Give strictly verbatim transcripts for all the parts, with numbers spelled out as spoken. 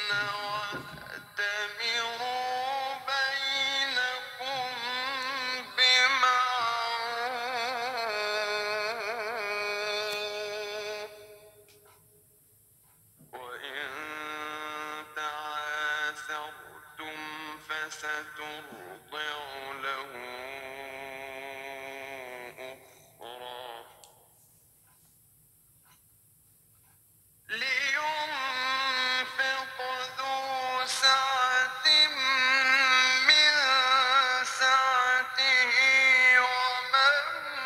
وَأْتَمِرُوا بَيْنَكُم بِمَعْرُوفٍ ۖ وَإِن تَعَاثَرْتُمْ فَسَتُرْضِعُ لَهُ أُخْرَىٰ. لِيُنفِقْ ذُو سَعَةٍ مِّن سَعَتِهِ ۖ وَمَن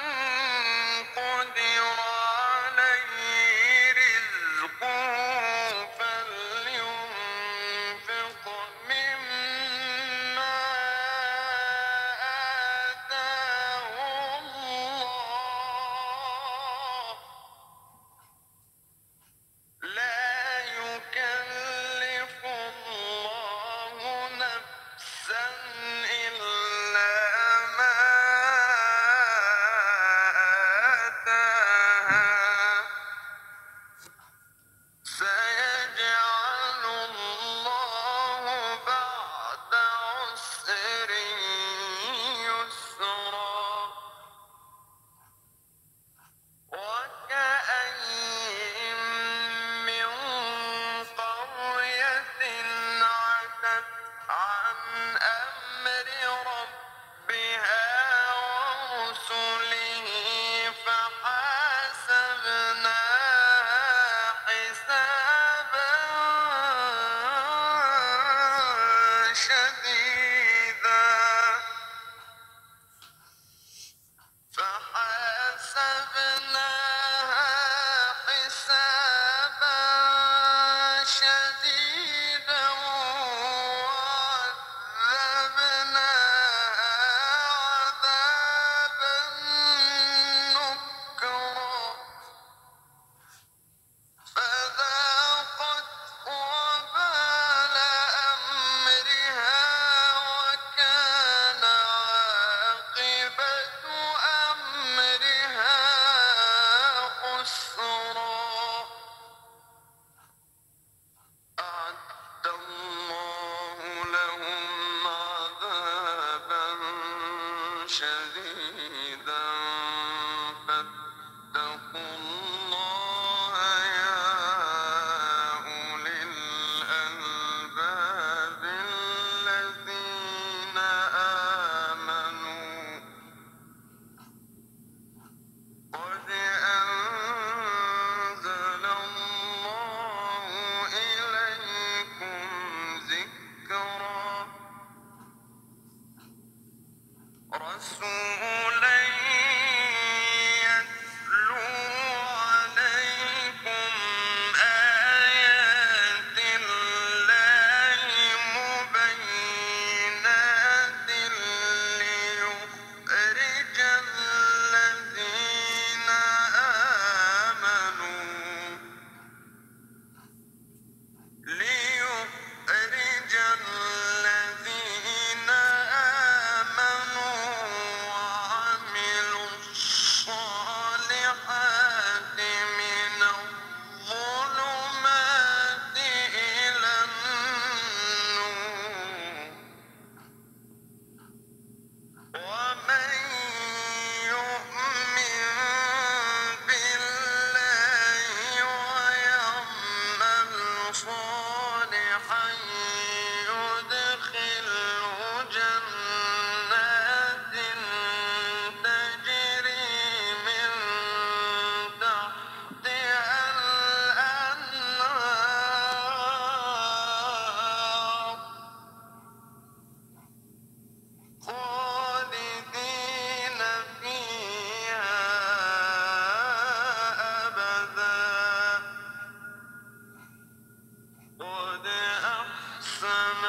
قُدِرَ عَلَيْهِ رِزْقُهُ فَلْيُنفِقْ مِمَّا آتَاهُ اللَّهُ ۚ لَا يُكَلِّفُ اللَّهُ نَفْسًا إِلَّا مَا آتَاهَا ۚ سَيَجْعَلُ اللَّهُ بَعْدَ عُسْرٍ يُسْرًا. وَكَأَيِّن مِّن قَرْيَةٍ عَتَتْ عَنْ أَمْرِ رَبِّهَا وَرُسُلِهِ فَحَاسَبْنَاهَا حِسَابًا شَدِيدًا فَحَاسَبْنَاهَا حِسَابًا شَدِيدًا وَعَذَّبْنَاهَا عَذَابًا نُّكْرًا فَذَاقَتْ وَبَالَ أَمْرِهَا وَكَانَ عَاقِبَةُ أَمْرِهَا خُسْرًا. أَعَدَّ اللَّهُ لَهُمْ عَذَابًا شَدِيدًا فَاتَّقُوا اللَّهَ يَا أُولِي الْأَلْبَابِ الَّذِينَ آمَنُوا قَدْ أَنزَلَ اللَّهُ إِلَيْكُمْ ذِكْرًا. رَّسُولًا يَتْلُو عَلَيْكُمْ آيَاتِ اللَّهِ مُبَيِّنَاتٍ لِّيُخْرِجَ الَّذِينَ آمَنُوا لِيُخْرِجَ الَّذِينَ آمَنُوا وَعَمِلُوا الصَّالِحَاتِ مِنَ الظُّلُمَاتِ إِلَى النُّورِ ۚ وَمَن يُؤْمِن بِاللَّهِ وَيَعْمَلْ صَالِحًا يُدْخِلْهُ جَنَّاتٍ تَجْرِي مِن تَحْتِهَا الْأَنْهَارُ خَالِدِينَ فِيهَا أَبَدًا ۚ قَدْ أَحْسَنَ